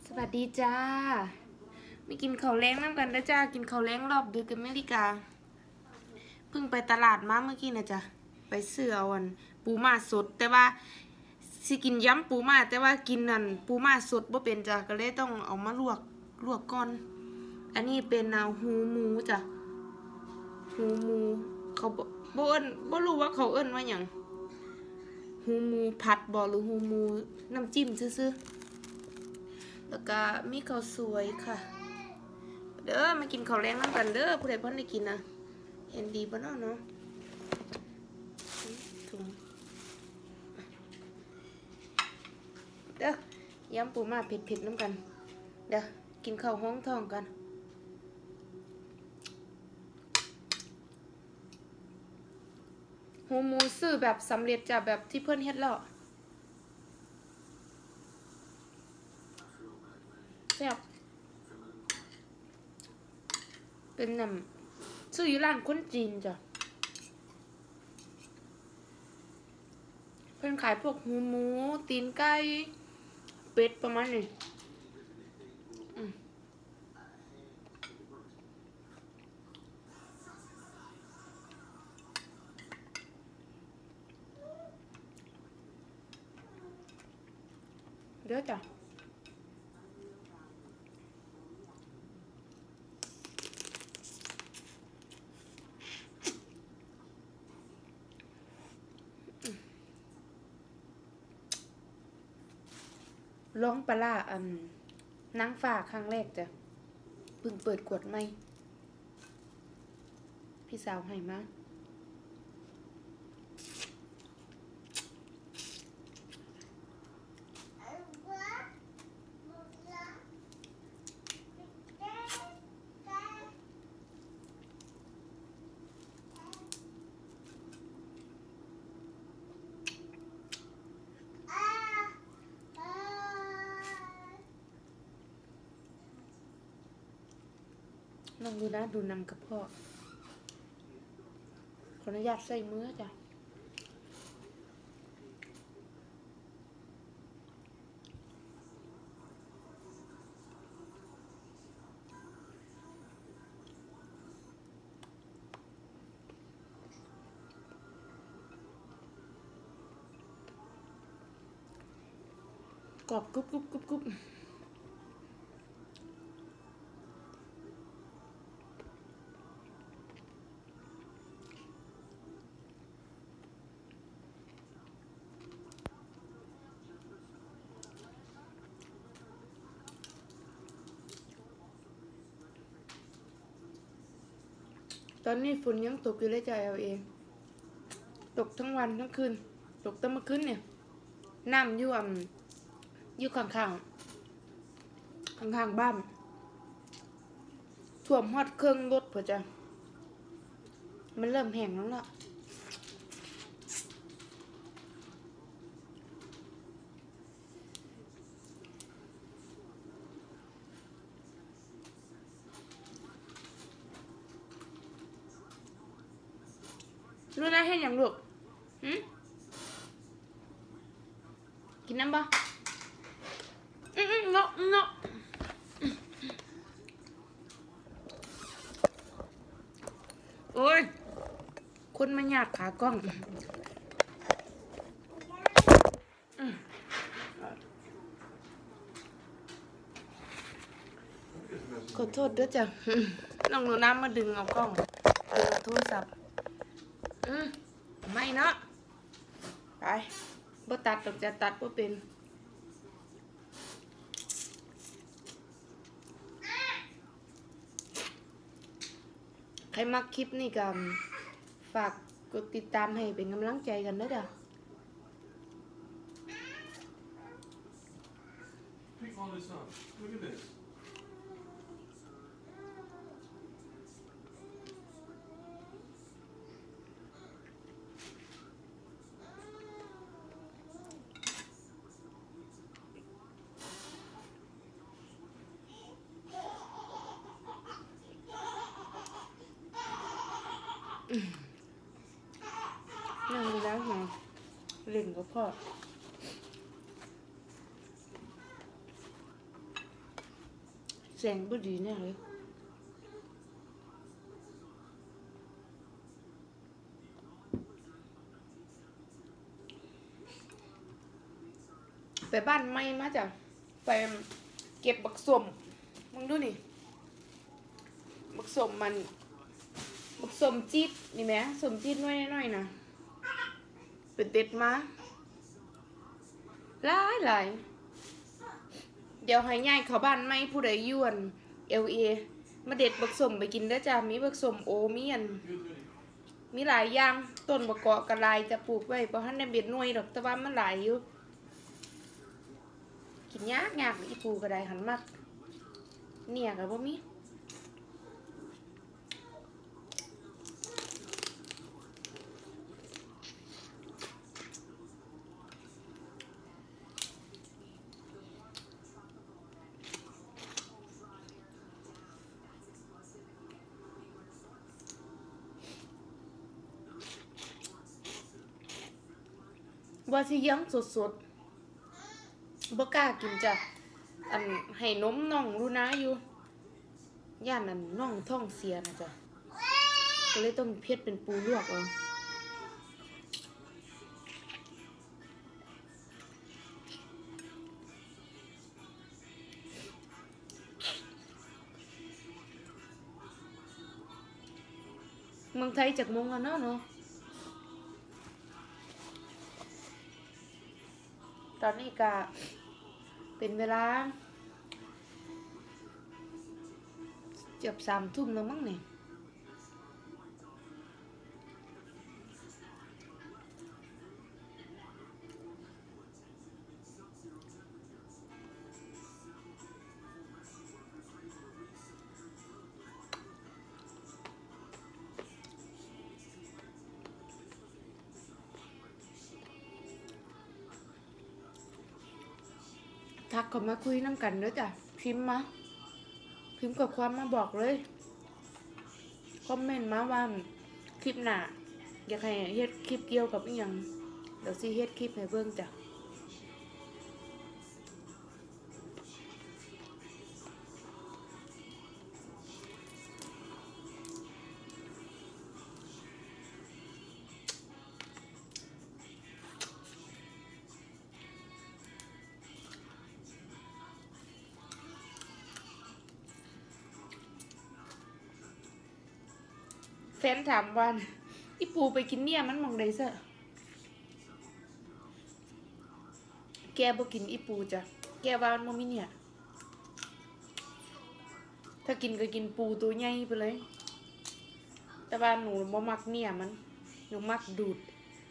สวัสดีจ้าไม่กินข้าวแล้งน้ำกันนะจ้ากินข้าวแล้งรอบดึกกันอเมริกาเพิ่งไปตลาดมาเมื่อกี้นะจ้ะไปซื้อเอาปูม่าสดแต่ว่าสิกินย้ำปูม่าแต่ว่ากินนั่นปูม่าสดบ่เป็นจ้ะก็เลยต้องเอามาลวกก่อนอันนี้เป็นหูหมูจ้ะหูหมูเขาบ่รู้ว่าเขาเอิ้นว่าหยังหูหมูผัดบ่หรือหูหมูน้ำจิ้มซื่อๆแล้วก็มีข้าวสวยค่ะเด้อมากินข้าวแรงน้ำกันเด้อผู้ใดเพิ่นได้กินนะเห็นดีบ่เนาะถุงเด้อยำปูม่าเผ็ดๆน้ำกันเด้อกินข้าวห้องท้องกันหูหมูซื้อแบบสำเร็จจากแบบที่เพื่อนเฮ็ดแล้วแซ่บเป็นซื้ออยู่ร้านคนจีนจ้ะเพื่อนขายพวกหูหมูตีนไก่เป็ดประมาณนี้เดี๋ยวจ้ะร้องปลานางฟ้าครั้งแรกจ้ะเพิ่งเปิดขวดใหม่พี่สาวให้มาลองดูนะดูนำกับพ่อขออนุญาตใส่มือจ้ะกรอบกรุบตอนนี้ฝนยังตกอยู่เลยจ้ะLAตกทั้งวันทั้งคืนตกตั้งเมื่อคืนเนี่ยน้ำอยู่ข้างบ้านท่วมฮอดเครื่องรถเพื่อจ้ะมันเริ่มแห้งแล้วล่ะรู้นะให้อย่างลูกกินน้ำบ่เนาะโอ้ยคนมาหยาดขากล้องขอโทษด้วยจ้ะน้องหนูน้ำมาดึงเอากล้องดึงเอาโทรศัพท์ไม่เนาะไปบ่ตัดตกจะตัดบ่เป็นใครมักคลิปนี่ก็ฝากกดติดตามให้เป็นกำลังใจกันด้วยจ้ะนั่งดูแล้วไงเล่นกับพ่อแสงบ่ดีแน่เลยไปบ้านไม่มาจ้ะไปเก็บบักสมมึงดูนี่บักสมมันบักสมจี๊ดนี่ไหมสมจี๊ดน้อยๆนะเป็นเด็ดมาหลายเดี๋ยวให้ย่ายเขาบ้านไม่ผู้ใดยวนLAมาเด็ดบักสมไปกินได้จ้ะมีบักสมโอมีหลายอย่างต้นบักเกาะกระลายจะปลูกไว้เพราะท่านในเบ็ดหน่วยดอกแต่ว่ามันหลายอยู่กินยากอีปูก็ได้หันมากเนี่ยกับบ่มีว่าสิยังสดบ่กล้ากินจ้ะอันให้นมน้องรู้นะอยู่ย่านนั้นน้องท้องเสียนะจ้ะก็เลยต้องเพ็ดเป็นปูลวกเอาเมืองไทยจากมงแล้วเนาะตอนนี้ก็เป็นเวลาเกือบ3 ทุ่มแล้วมั้งเนี่ยทักเขามาคุยน้ำกันเด้อจ้ะพิมพ์กับความมาบอกเลยคอมเมนต์มาว่าคลิปหน้าอยากให้เฮ็ดคลิปเกี่ยวกับอีหยังเดี๋ยวสิเฮ็ดคลิปให้เบิ่งจ้ะแฟนถามว่าอีปูไปกินเนี่ยมันมองได้ซะแกบ่กินอีปูจ้ะแกว่ามันบ่มีเนี่ยถ้ากินก็กินปูตัวใหญ่ไปเลยแต่ว่าหนูบ่มักเนี่ยมันหนูมักดูด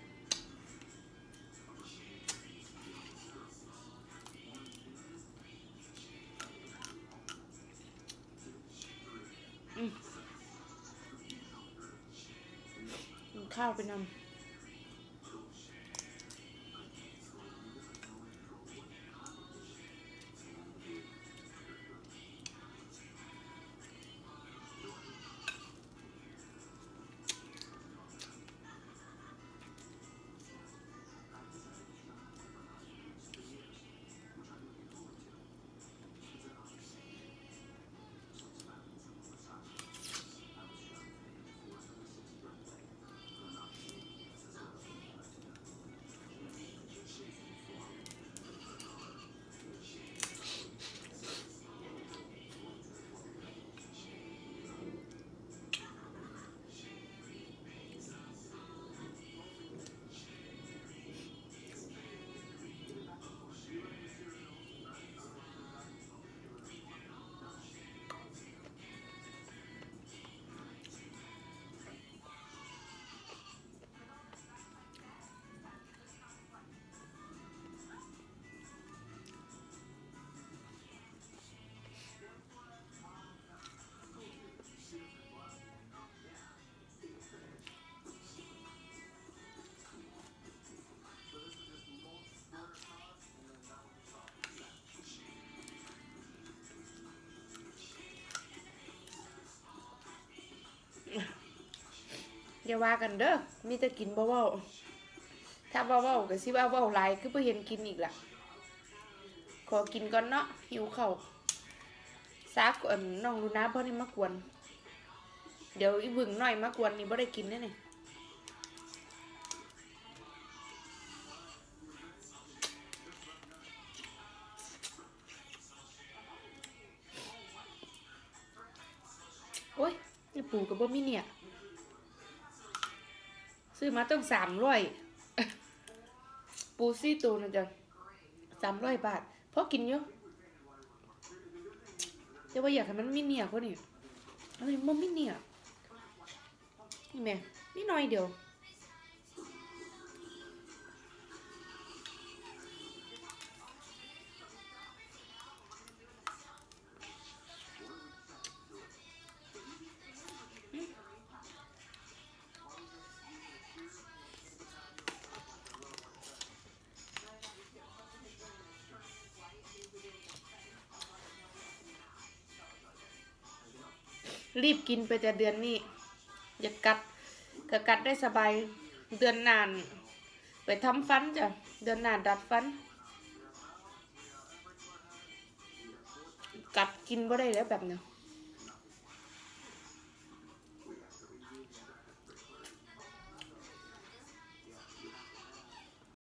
ข้าวไปนำอย่าว่ากันเด้อมีแต่กินเบาๆถ้าเบาๆก็สิว่าเบาหลายคือบ่เห็นกินอีกล่ะขอกินก่อนเนาะหิวข้าวซากน้องลูน่าบ่ได้มากวนเดี๋ยวอีบึงหน่อยมากวนนี่บ่ได้กินแน่นี่โอ้ยนี่ปูกับบ่มีเนี่ยซื้อมาต้อง300ปูซี่ตัวนะจ๊ะ300 บาทพอกินอยู่แต่ว่าอยากให้มันมีเนี่ยเขานี่อะไรมันมีเนี่ยนี่แม่นี่น้อยเดียวรีบกินไปแต่เดือนนี้อย่ากัดได้สบายเดือนนานไปทำฟันจ้ะเดือนนานดัดฟันกัดกินบ่ได้แล้วแบบเนี้ย